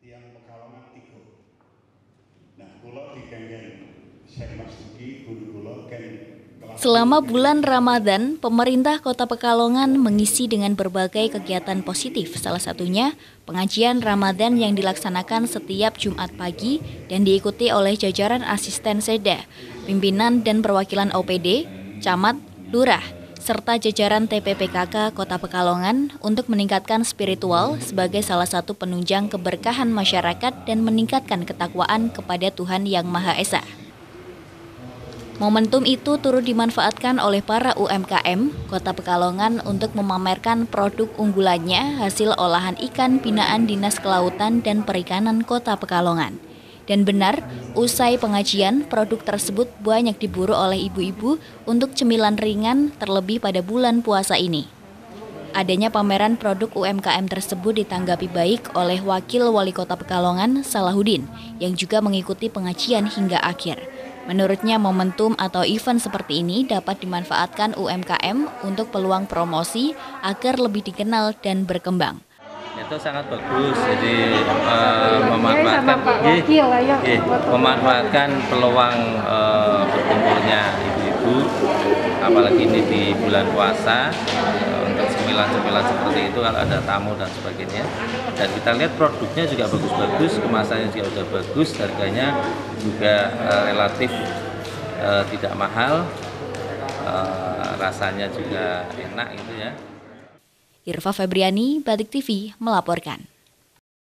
Yang Pekalongan 3. Nah, kula dikengken Syekh Mas Duki guru kula ken. Selama bulan Ramadan, pemerintah Kota Pekalongan mengisi dengan berbagai kegiatan positif. Salah satunya pengajian Ramadan yang dilaksanakan setiap Jumat pagi dan diikuti oleh jajaran asisten Seda, pimpinan dan perwakilan OPD, camat, lurah, serta jajaran TPPKK Kota Pekalongan untuk meningkatkan spiritual sebagai salah satu penunjang keberkahan masyarakat dan meningkatkan ketakwaan kepada Tuhan Yang Maha Esa. Momentum itu turut dimanfaatkan oleh para UMKM Kota Pekalongan untuk memamerkan produk unggulannya hasil olahan ikan binaan Dinas Kelautan dan Perikanan Kota Pekalongan. Dan benar, usai pengajian, produk tersebut banyak diburu oleh ibu-ibu untuk cemilan ringan terlebih pada bulan puasa ini. Adanya pameran produk UMKM tersebut ditanggapi baik oleh Wakil Wali Kota Pekalongan, Salahuddin, yang juga mengikuti pengajian hingga akhir. Menurutnya, momentum atau event seperti ini dapat dimanfaatkan UMKM untuk peluang promosi agar lebih dikenal dan berkembang. Itu sangat bagus, jadi memanfaatkan peluang berkumpulnya ibu-ibu, apalagi ini di bulan puasa, untuk cemilan-cemilan seperti itu kalau ada tamu dan sebagainya. Dan kita lihat produknya juga bagus-bagus, kemasannya juga udah bagus, harganya juga relatif tidak mahal, rasanya juga enak gitu ya. Irfa Febriani, Batik TV melaporkan.